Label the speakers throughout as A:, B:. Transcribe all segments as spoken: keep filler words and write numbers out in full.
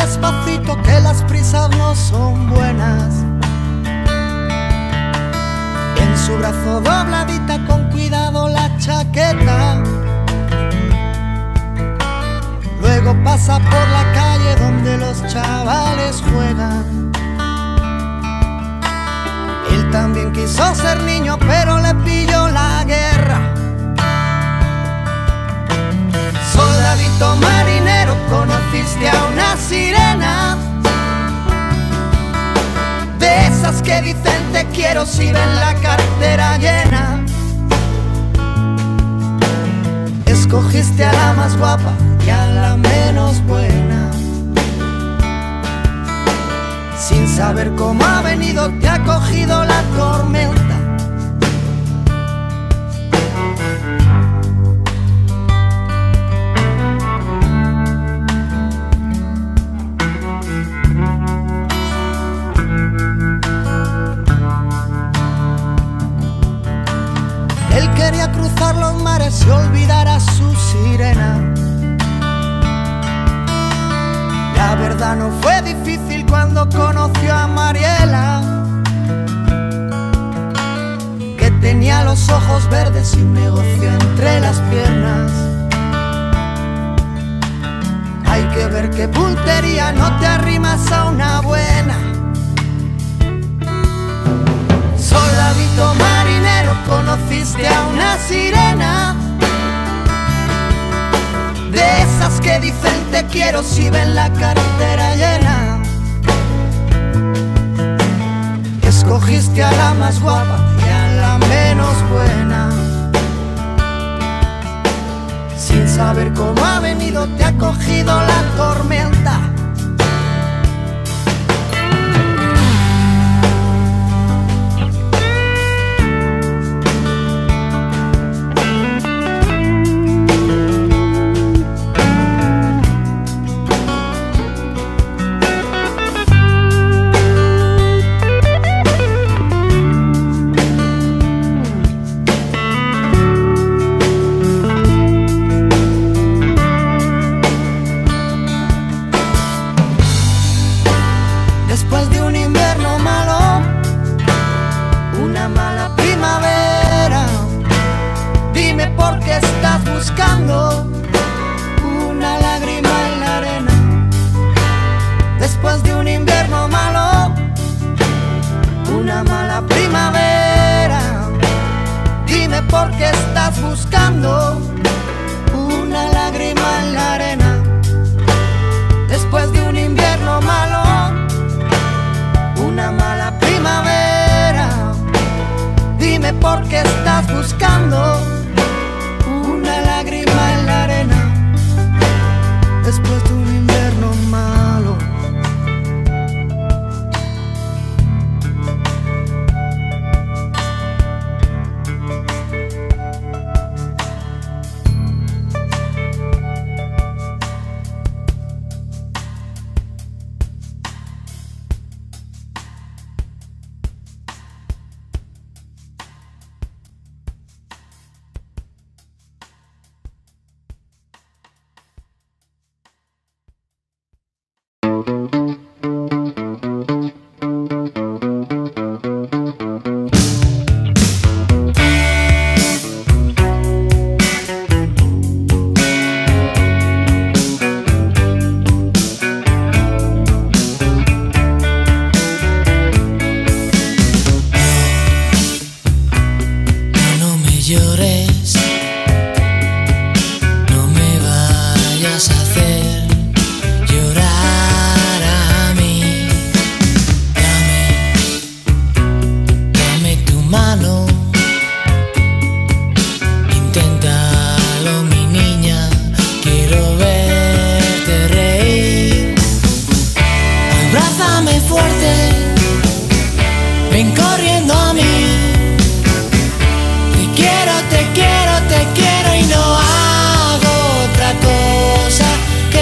A: despacito que las prisas no son buenas. En su brazo dobladita con cuidado la chaqueta. Luego pasa por la calle donde los chavales juegan. Él también quiso ser niño, pero le pilló la guerra. Soldadito marinero, conociste a una sirena, de esas que dicen te quiero si ven la cartera llena. Escogiste a la más guapa y a la menos buena. Sin saber cómo ha venido te ha cogido la tormenta. Él quería cruzar los mares y olvidar a su sirena. La verdad no fue difícil cuando conoció a Mariela, que tenía los ojos verdes y un negocio entre las piernas. Hay que ver qué puntería, no te arrimas a una buena. Soldadito marinero, conociste a una sirena, de esas que dicen te quiero si ven la cartera llena. Escogiste a la más guapa y a la menos buena. Sin saber cómo ha venido te ha cogido la tormenta. Después de un invierno malo, una mala primavera, dime por qué estás buscando una lágrima en la arena. Después de un invierno malo, una mala primavera, dime por qué estás buscando una lágrima en la arena. Después de un invierno malo, una mala primavera, dime por qué estás buscando una lágrima en la arena. Después de un invierno malo.
B: Llores, no me vayas a hacer llorar a mí. Dame, dame tu mano, inténtalo mi niña, quiero verte reír. Abrázame fuerte, ven corriendo a mí. Te quiero, te quiero y no hago otra cosa que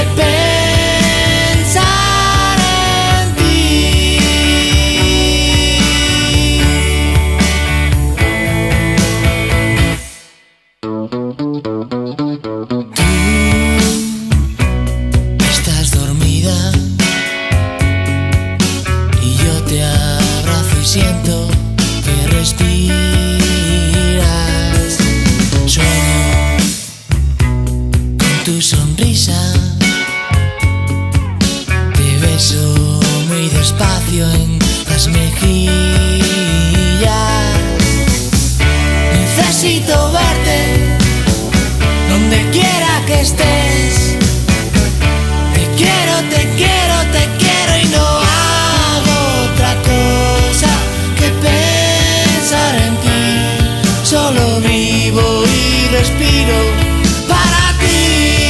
B: necesito verte donde quiera que estés. Te quiero, te quiero, te quiero y no hago otra cosa que pensar en ti. Solo vivo y respiro para ti.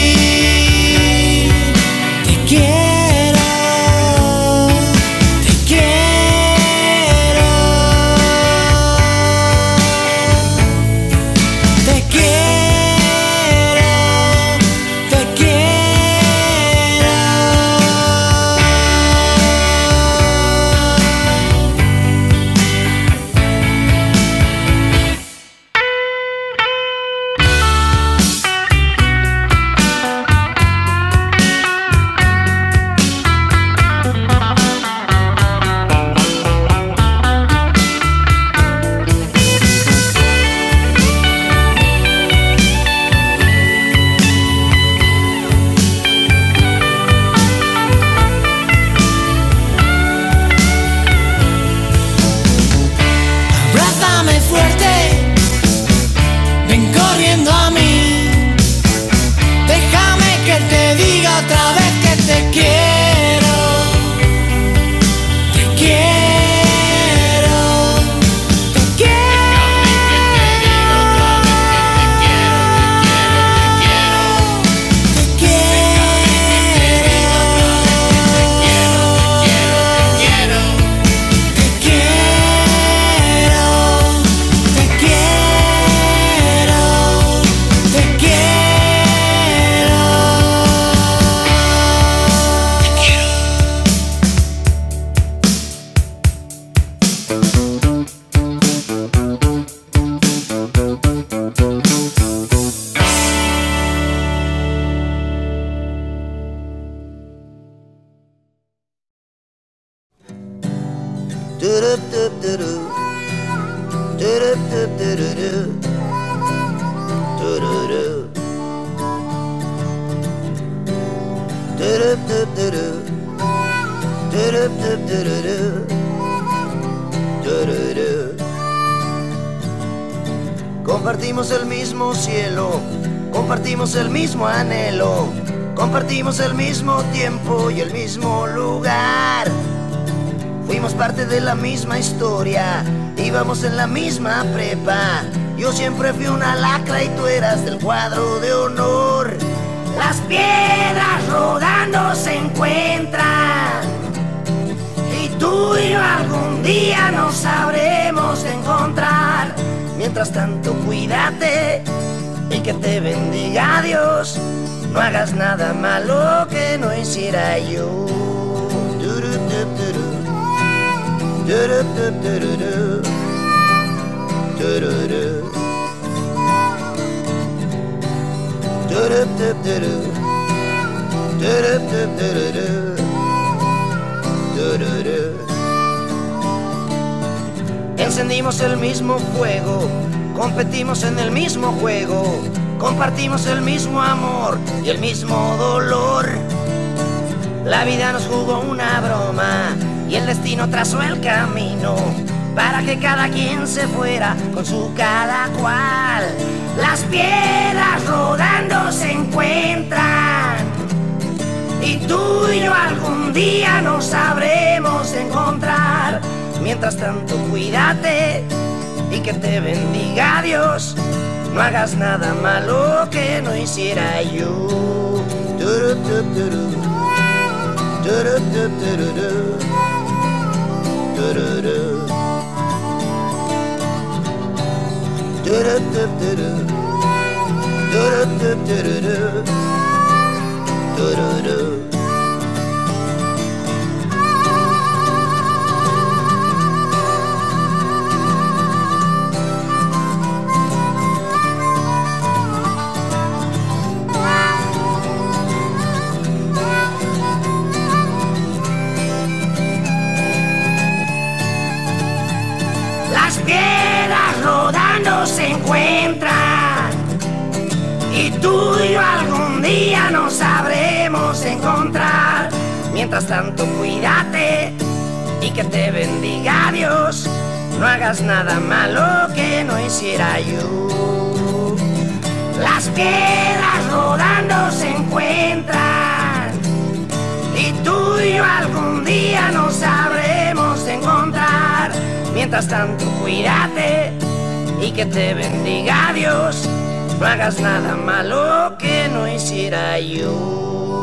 B: Te quiero, te quiero, te quiero, te quiero. Abrázame fuerte, ven corriendo a mí. Déjame que te diga otra vez que te quiero. Te quiero, te quiero. Te quiero, te quiero, te quiero, te quiero.
C: Do-do-do-do-do. Do-do-do-do-do-do. Do-do-do. Do-do-do-do-do. Do-do-do-do-do. Do-do-do. Compartimos el mismo cielo, compartimos el mismo anhelo, compartimos el mismo tiempo y el mismo lugar. Fuimos parte de la misma historia, íbamos en la misma prepa. Yo siempre fui una lacra y tú eras del cuadro de honor. Las piedras rodando se encuentran y tú y yo algún día nos sabremos encontrar. Mientras tanto cuídate y que te bendiga Dios. No hagas nada malo que no hiciera yo. Du-du-du-du-du. Du-du-du-du-du. Du-du-du. Du-du-du-du-du. Du-du-du-du-du. Du-du-du. Encendimos el mismo fuego, competimos en el mismo juego, compartimos el mismo amor y el mismo dolor. La vida nos jugó una broma y el destino trazó el camino para que cada quien se fuera con su cada cual. Las piedras rodando se encuentran y tú y yo algún día nos sabremos encontrar. Mientras tanto cuídate y que te bendiga Dios. No hagas nada malo que no hiciera yo. Du-du-du-du-du. Du-du-du-du-du. Du-du-du. Du-du-du-du-du. Du-du-du-du-du. Du-du-du. Las piedras rodando se encuentran y tú y yo algún día nos sabremos encontrar. Mientras tanto cuídate y que te bendiga Dios. no hagas nada malo que no hiciera yo. Las piedras rodando se encuentran y tú y yo algún día nos sabremos encontrar. Mientras tanto, cuídate y que te bendiga Dios. No hagas nada malo que no hiciera yo.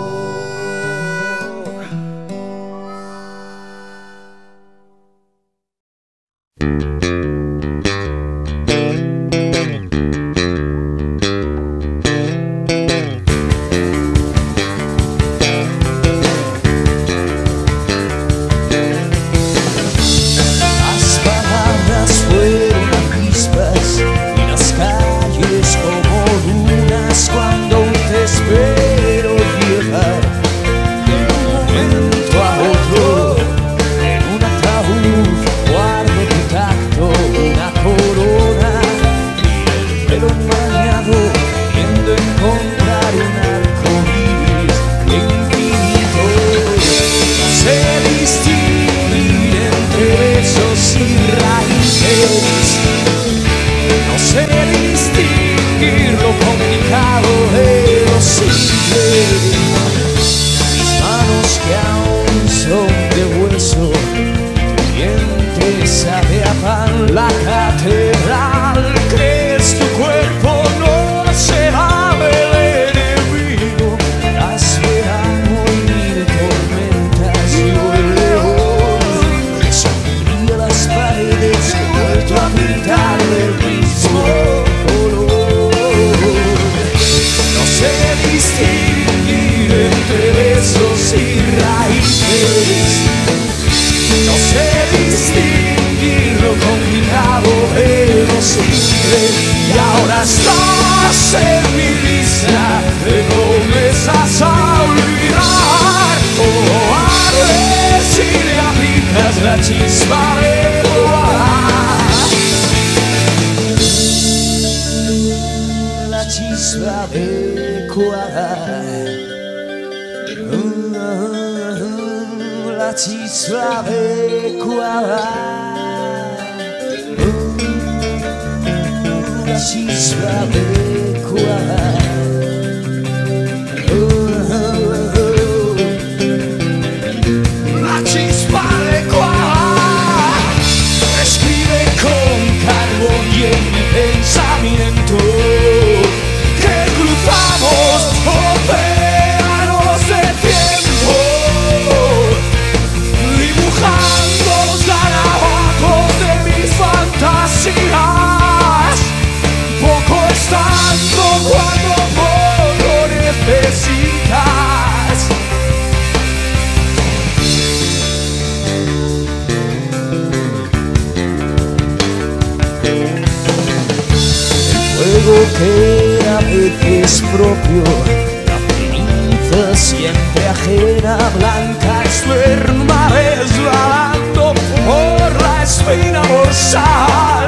D: Que a veces propio, la ceniza siempre ajena, blanca esperma resbalando por la espina dorsal.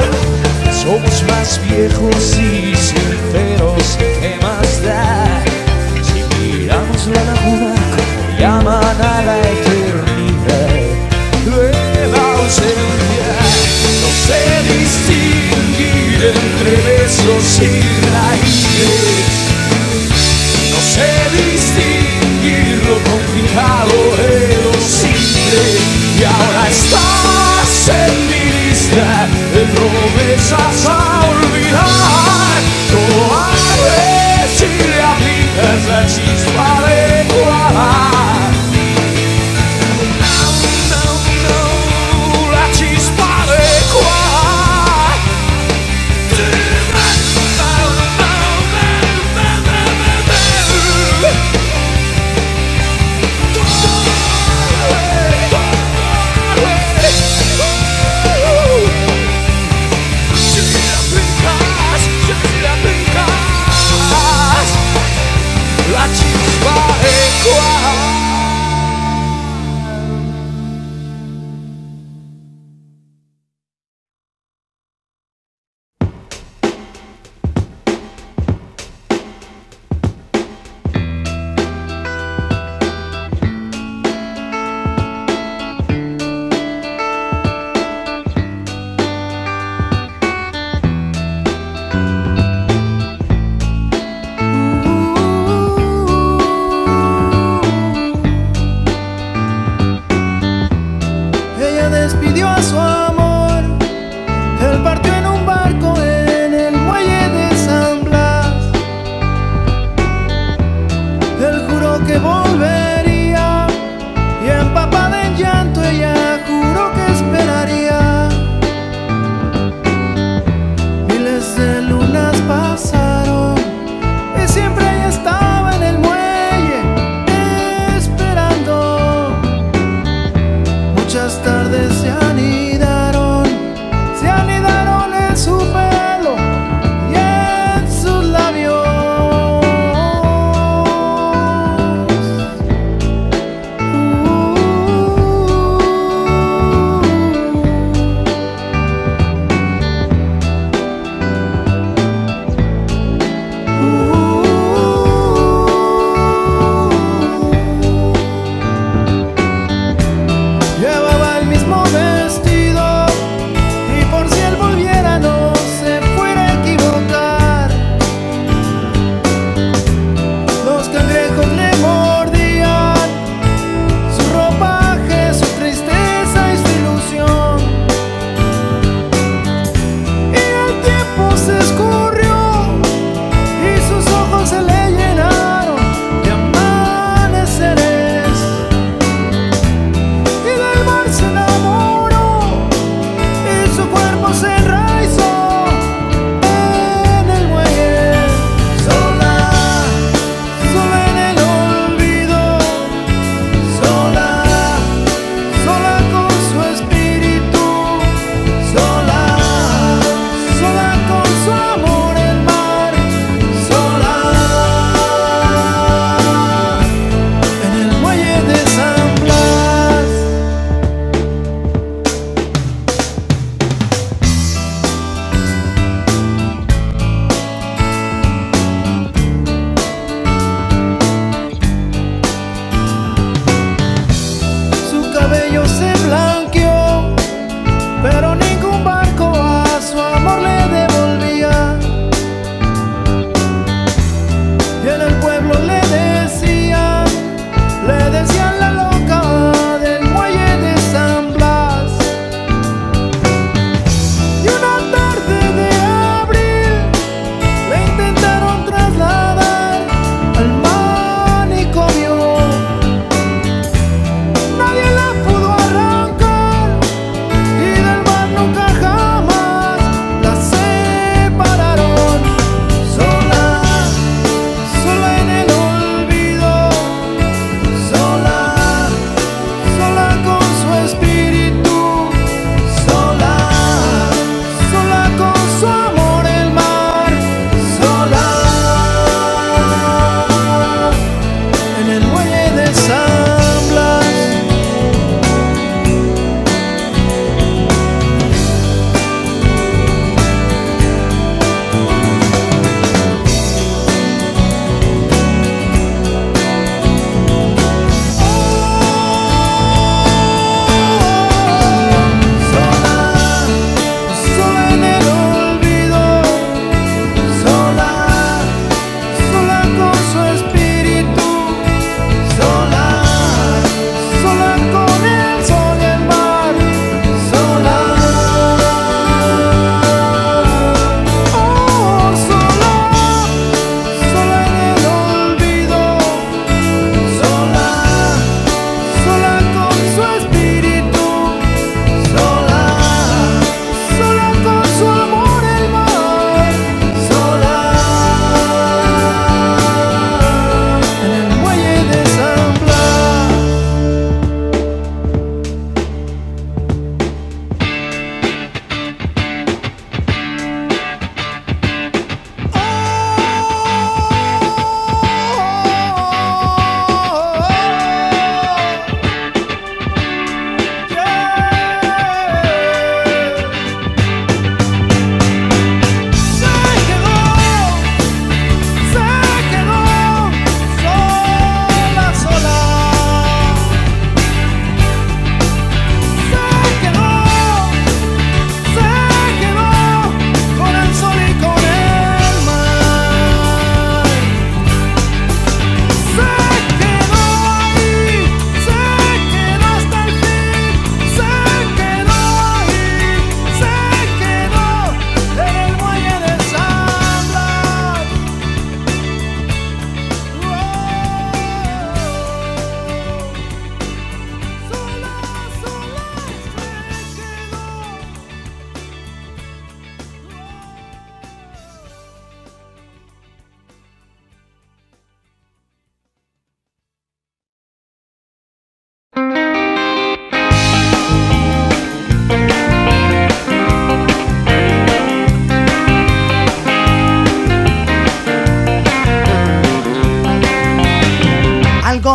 D: Somos más viejos y sinceros, ¿qué más da? Si miramos la laguna como llaman a la eternidad, nueva ausencia, no sé distinguir entre besos y raíces, no sé distinguir lo complicado de lo simple, y ahora estás en mi lista de promesas a olvidar. Todo arde si le aplicas la chispa adecuada.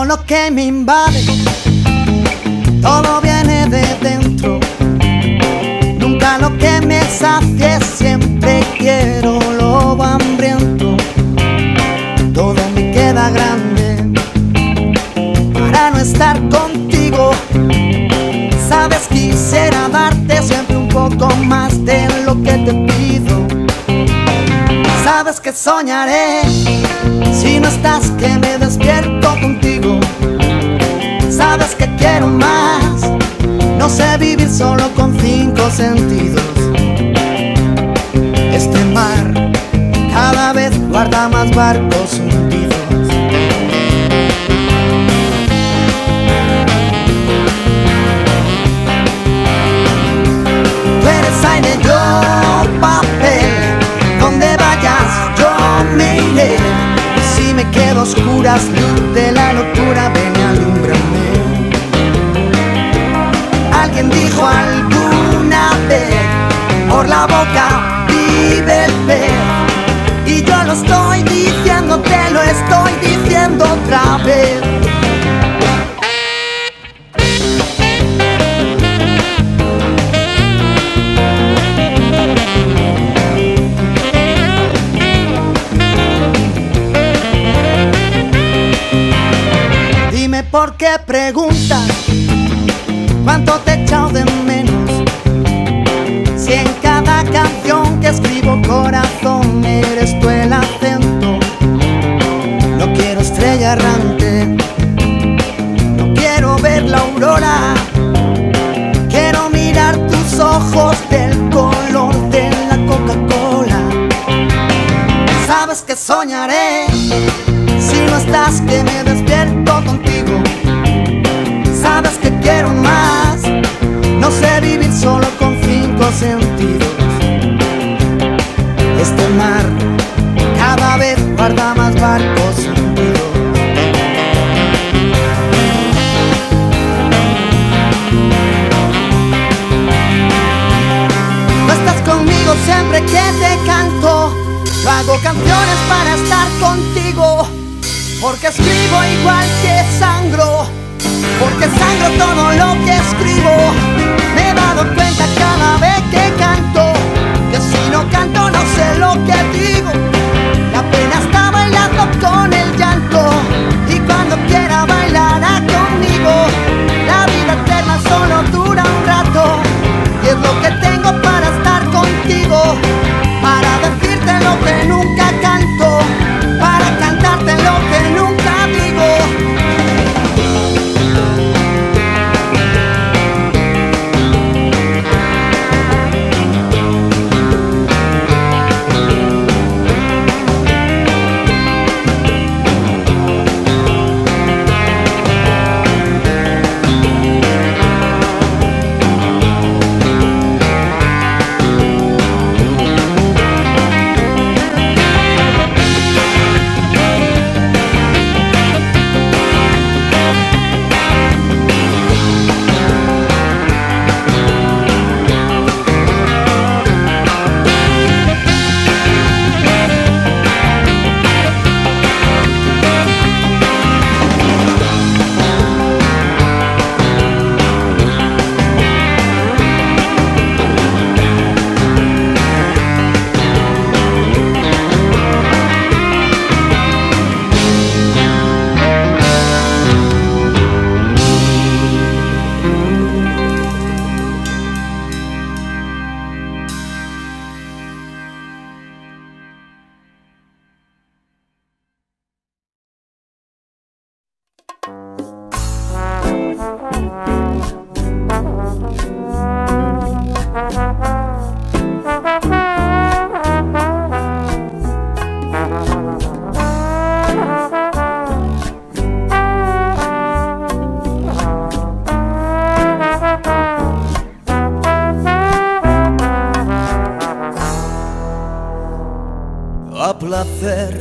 A: todo lo que me invade, todo viene de dentro. Nunca lo que me sacie, siempre quiero lobo hambriento. Todo me queda grande para no estar contigo. Sabes, quisiera darte siempre un poco más de lo que te pido. Sabes que soñaré si no estás, que me despierto contigo. Sabes que quiero más, no sé vivir solo con cinco sentidos. Este mar cada vez guarda más barcos hundidos. Tú eres aire, yo papel, donde vayas yo me iré. Y si me quedo a oscuras, luz de la locura, ven y alúmbrame. Alguien dijo alguna vez, por la boca vive el pez. Y yo lo estoy diciendo, te lo estoy diciendo otra vez. Dime por qué preguntas cuánto te he echado de menos, si en cada canción que escribo, corazón, eres tú el acento. No quiero estrella errante, no quiero ver la aurora. Quiero mirar tus ojos del color de la Coca-Cola. Sabes que soñaré si no estás, que me despierto contigo. Sabes que quiero más, no sé vivir solo con cinco sentidos. Este mar cada vez guarda más barcos hundidos. No estás conmigo siempre que te canto. Yo hago canciones para estar contigo, porque escribo igual que sangro, porque sangro todo lo que escribo. Me he dado cuenta cada vez que canto, que si no canto no sé lo que digo. La pena está bailando con el llanto, y cuando quiera bailará conmigo. La vida eterna solo dura un rato, y es lo que tengo para estar contigo, para decirte lo que nunca canto, para cantarte lo que nunca digo.
D: A placer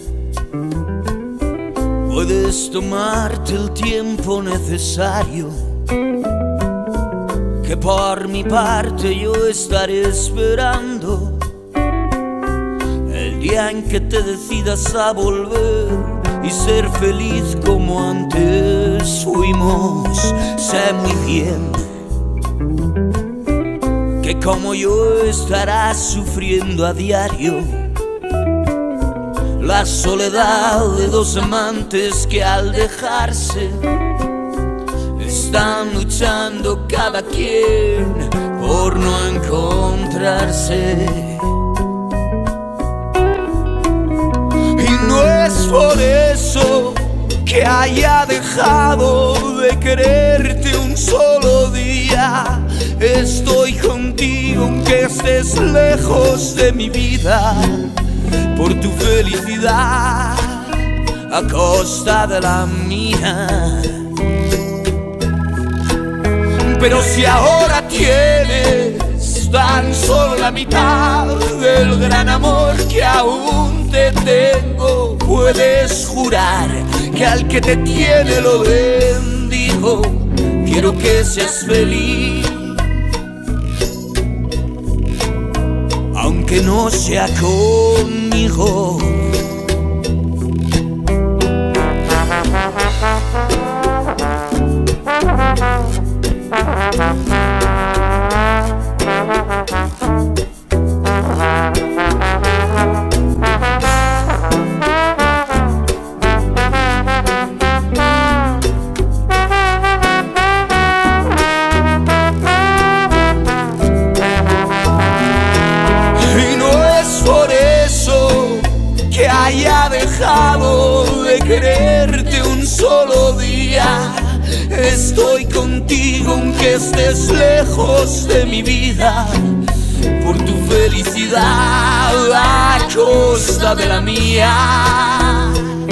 D: puedes tomarte el tiempo necesario, que por mi parte yo estaré esperando el día en que te decidas a volver y ser feliz como antes fuimos. Sé muy bien que como yo estarás sufriendo a diario la soledad de dos amantes que al dejarse están luchando cada quien por no encontrarse. Y no es por eso que haya dejado de quererte un solo día. Estoy contigo aunque estés lejos de mi vida, por tu felicidad a costa de la mía. Pero si ahora tienes tan solo la mitad del gran amor que aún te tengo, puedes jurar que al que te tiene lo bendigo. Quiero que seas feliz, aunque no sea conmigo. Haya dejado de quererte un solo día. Estoy contigo aunque estés lejos de mi vida, por tu felicidad a costa de la mía.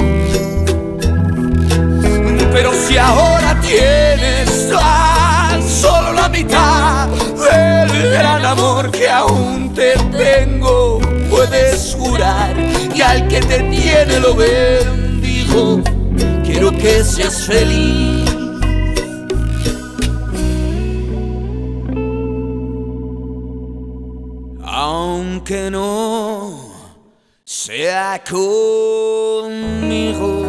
D: Pero si ahora tienes tan solo la mitad del gran amor que aún te tengo, puedes jurar que al que te tiene lo bendigo. Quiero que seas feliz, aunque no sea conmigo.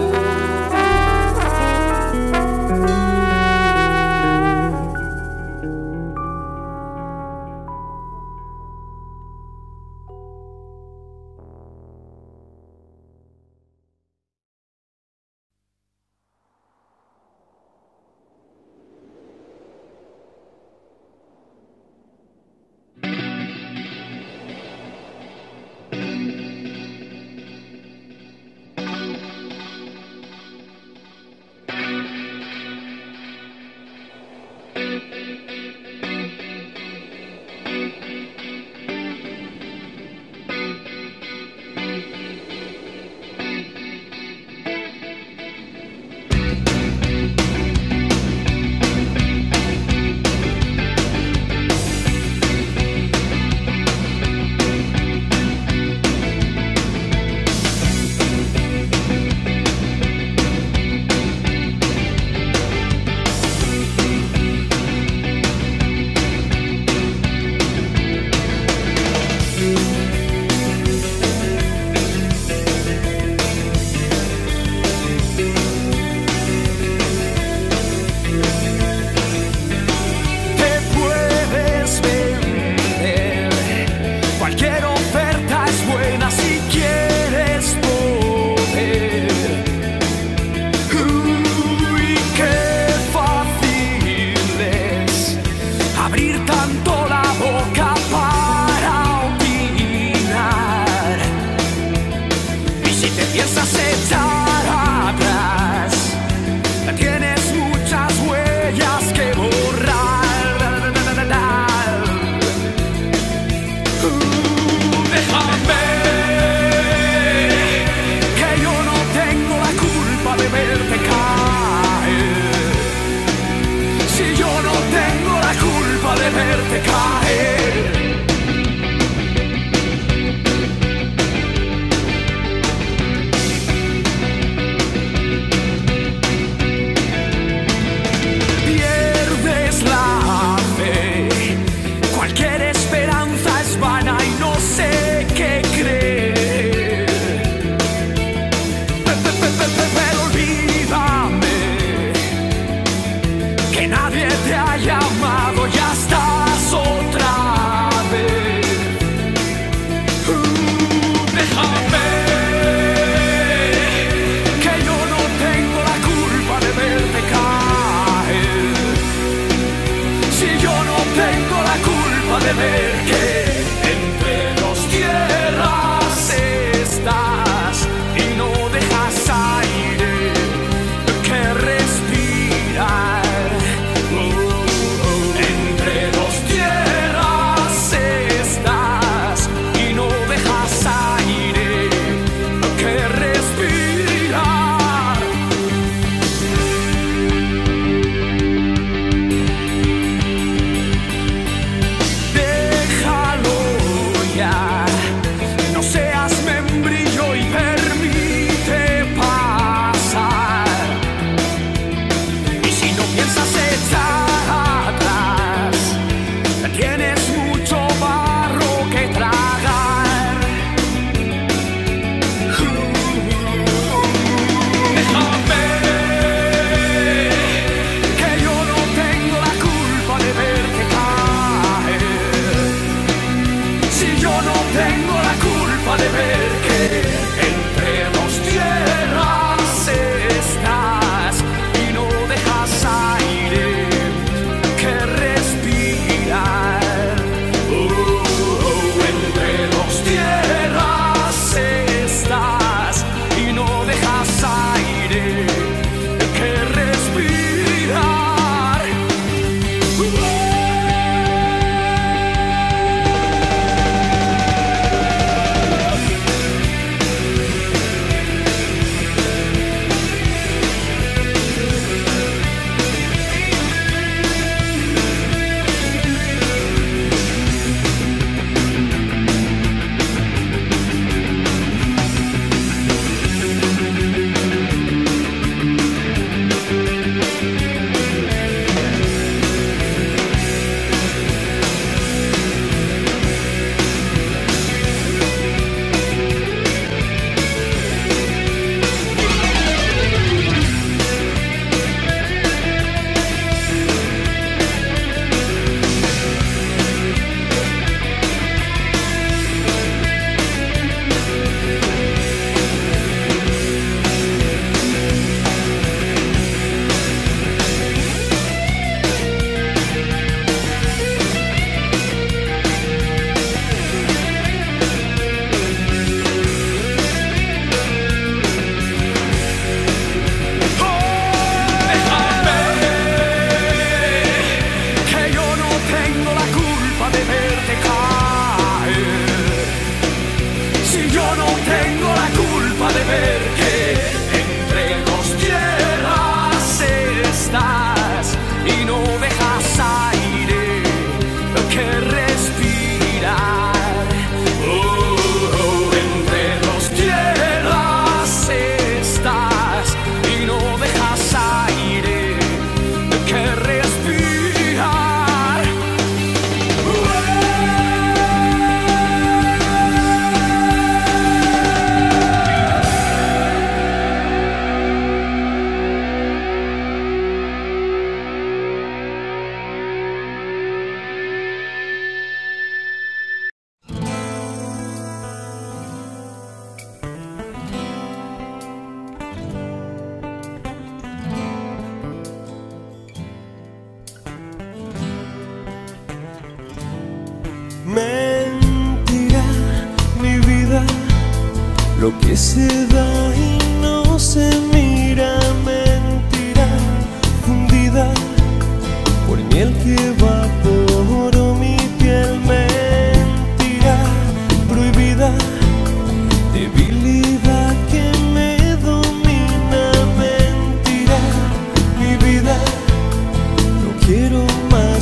E: lo que se da y no se mira, mentira fundida por miel que evaporó mi piel, mentira prohibida, debilidad que me domina, mentira, mi vida, no quiero más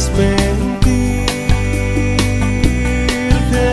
E: mentirte,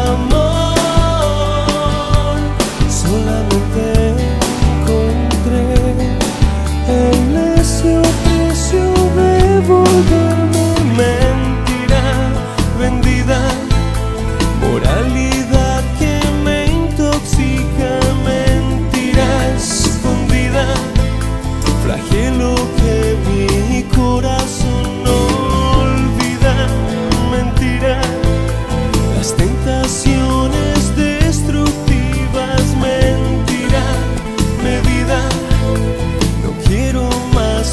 E: amor, solamente encontré el necio precio de volverme mentira vendida, moralidad que me intoxica, mentira escondida, flagelo que mi corazón no olvida, mentira, las tentaciones destructivas, mentira, medida, no quiero más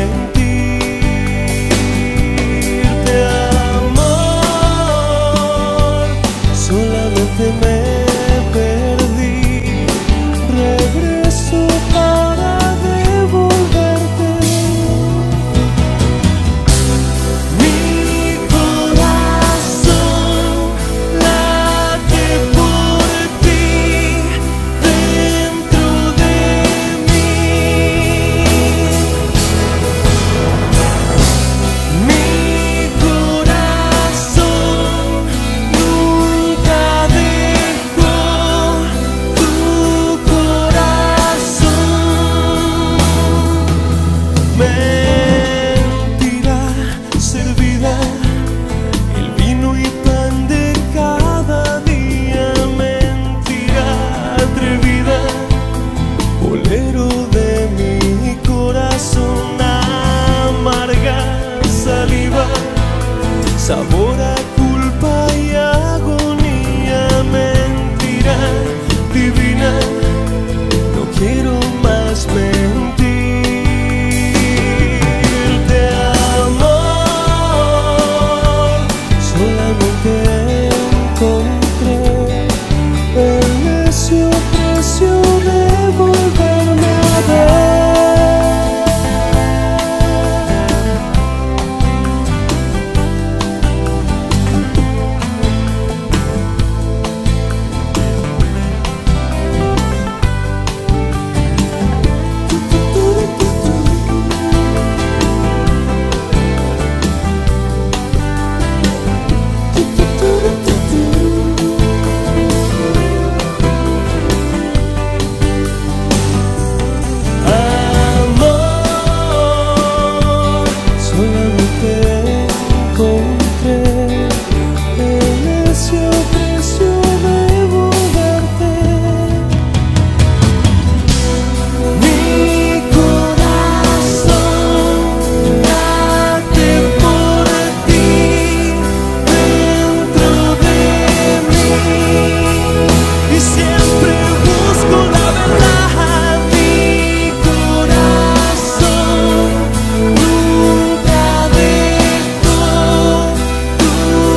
E: mentirte, amor, solamente me perdí, regreso para devolverte. Mi corazón late por ti dentro de mí. Mi corazón nunca dejó tu corazón. Mentira servida, el vino y pan de cada día, mentira atrevida, bolero de mi corazón, amarga saliva, sabor a culpa y agonía, mentira divina, no quiero más mentirte, amor, solamente encontré el necio precio de volverme a ver. Amor, solamente encontré el necio precio de volverte. Mi corazón late por ti dentro de mí y siempre busco la verdad. Mi corazón nunca dejó tu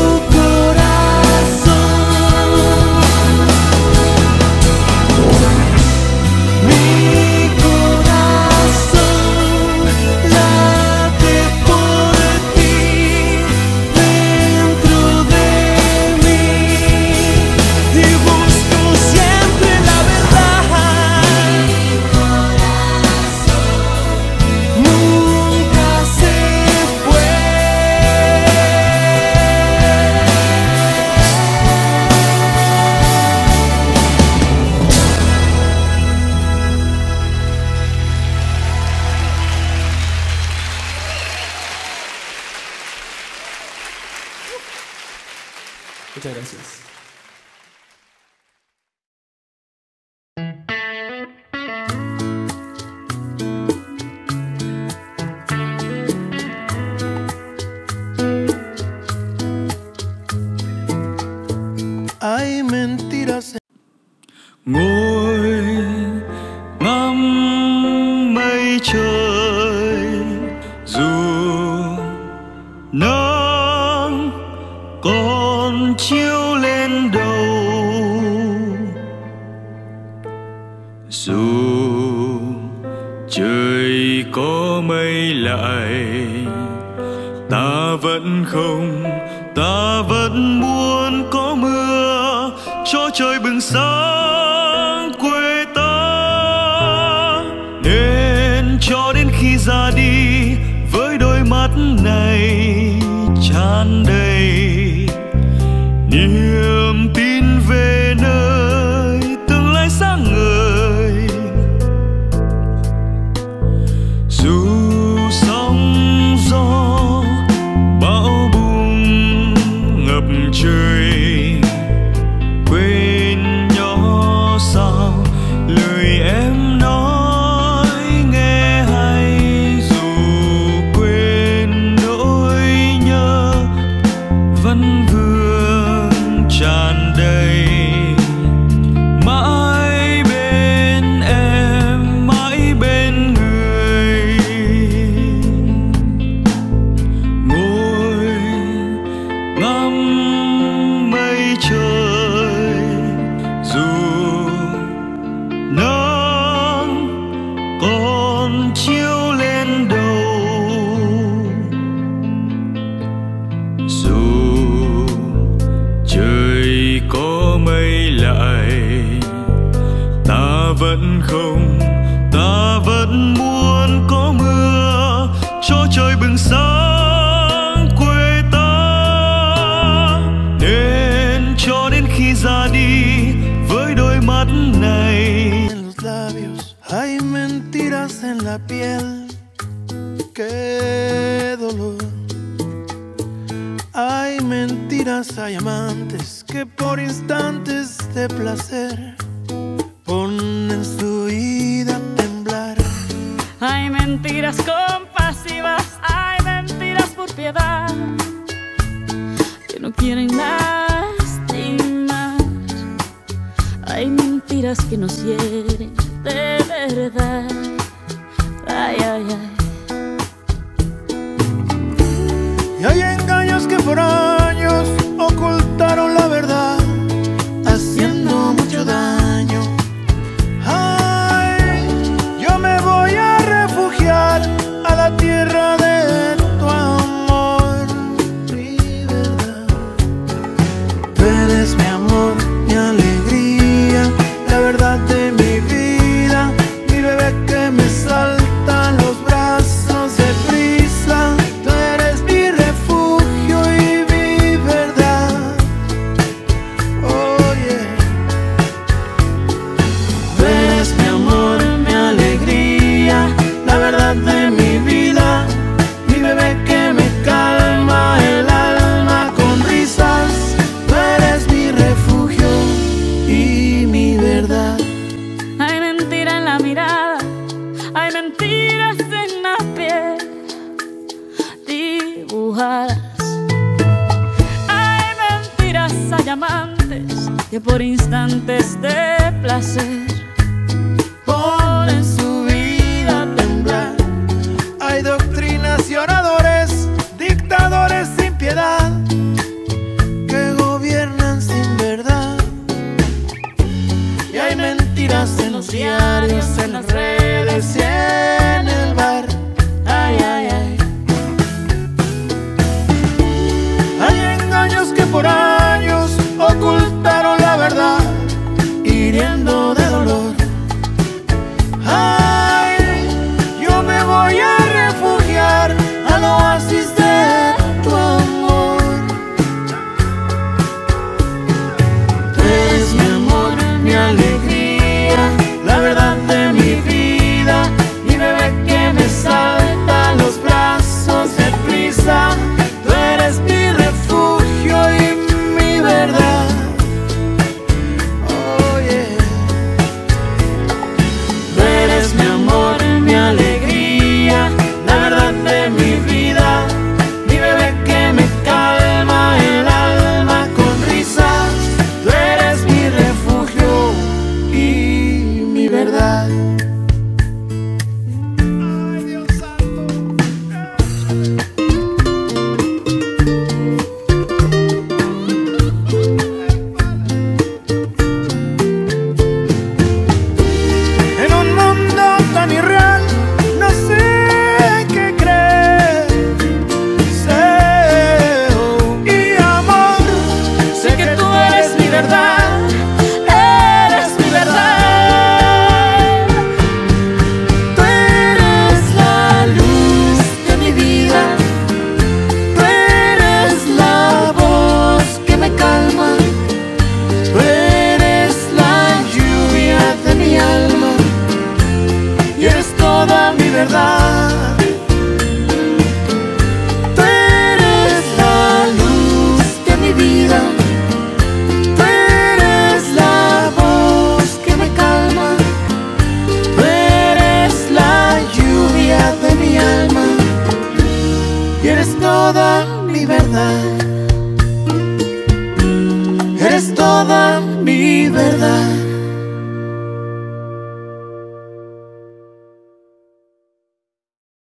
E: corazón. Mi corazón late por ti dentro de mí y busco siempre la verdad. Mi corazón nunca se fue.
F: Muchas gracias.
A: Hay mentiras.
G: Ngồi ngắm mây trời dù nắng còn chiếu lên đầu Dù trời có mây lại, ta vẫn không, ta vẫn muốn có mưa cho trời bừng sáng quê ta. Nên cho đến khi ra đi với đôi mắt này tràn đầy niềm tin về nơi tương lai sáng ngời. Dù sóng gió bão bùng ngập trời, quên nhỏ sao lời em nói nghe hay. Dù quên nỗi nhớ vẫn vương tràn đầy, mãi bên em, mãi bên người. Ngồi ngắm mây trời, dù nắng còn chiếu lên đầu, dù trời có mây lại, ta vẫn không, ta vẫn muốn có mưa cho trời bừng sáng quê ta. Nên cho đến khi ra đi với đôi mắt này.
E: En los labios hay mentiras en la piel, qué dolor. Hay mentiras, hay amantes que por instantes de placer ponen su vida a temblar.
F: Hay mentiras compasivas, hay mentiras por piedad, que no quieren lastimar. Hay mentiras que nos hieren de verdad. Ay, ay, ay.
E: Y hay engaños que por años ocultaron la verdad, haciendo mucho daño. Ay, yo me voy a refugiar a la tierra de tu amor, mi verdad. Tú eres mi amor, mi alegría, la verdad de mi vida, mi bebé que me salta en los brazos de prisa. Tú eres mi refugio y mi verdad. Oh yeah. Tú eres mi amor, mi alegría, la verdad de mi vida, mi bebé que me calma el alma con risas. Tú eres mi refugio y mi verdad.
F: Hay mentira en la mirada, hay mentiras en la piel dibujadas. Hay mentiras, hay amantes que por instantes de placer
E: Ponen su vida a temblar. Hay doctrinas y oradores, dictadores sin piedad, que gobiernan sin verdad. Y hay mentiras en los diarios, en las redes y en el bar. Ay, ay, ay. Hay engaños que por años ocultaron la verdad, hiriendo de dolor. Ay, yo me voy a refugiar al oasis de tu amor. Tú eres mi amor, mi alegría, la verdad de mi vida, mi bebé que me salta en los brazos de prisa. Tú eres mi refugio y mi verdad. Oh yeah. Tú eres mi amor, mi alegría, la verdad de mi vida, mi bebé que me calma el alma con risas. Tú eres mi refugio y mi verdad. Ay, Dios santo. toda mi verdad, eres toda mi verdad.